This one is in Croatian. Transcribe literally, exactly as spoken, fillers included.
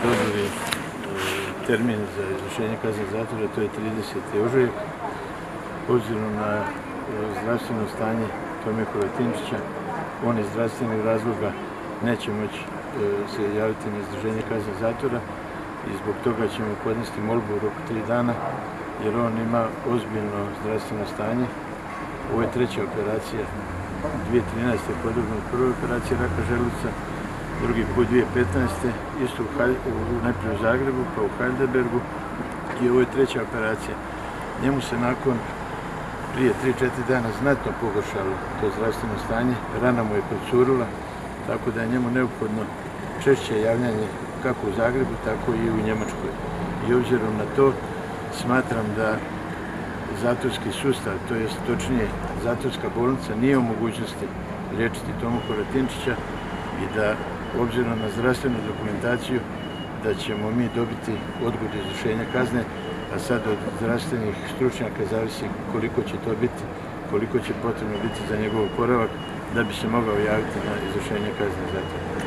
dobili termin za izvršenje kazne zatvora, to je trideseti ožujak. Obzirom na zdravstveno stanje Tome Horvatinčića, on iz zdravstvenih razloga neće moći se javiti na izdrženje kazne zatvora i zbog toga ćemo podnesti molbu u roku tri dana, jer on ima ozbiljno zdravstveno stanje. Ovo je treća operacija. dvije tisuće trinaeste. je podvrgnut prvoj operaciji raka želuca, drugi put dvije tisuće petnaeste. isto u, najprije u Zagrebu, pa u Heidelbergu, i ovo je treća operacija. Njemu se nakon prije tri do četiri dana znatno pogoršalo to zdravstveno stanje, rana mu je procurila, tako da je njemu neophodno češće javljanje kako u Zagrebu, tako i u Njemačkoj. I obzirom na to, smatram da zatvorski sustav, to jest točnije zatvorska bolnica, nije u mogućnosti liječiti Tomu Horvatinčića i da, obzirom na zdravstvenu dokumentaciju, da ćemo mi dobiti odgodu izvršenja kazne, a sad od zdravstvenih stručnjaka zavisi koliko će to biti, koliko će potrebno biti za njegov oporavak da bi se mogao javiti na izvršenje kazne zatvora.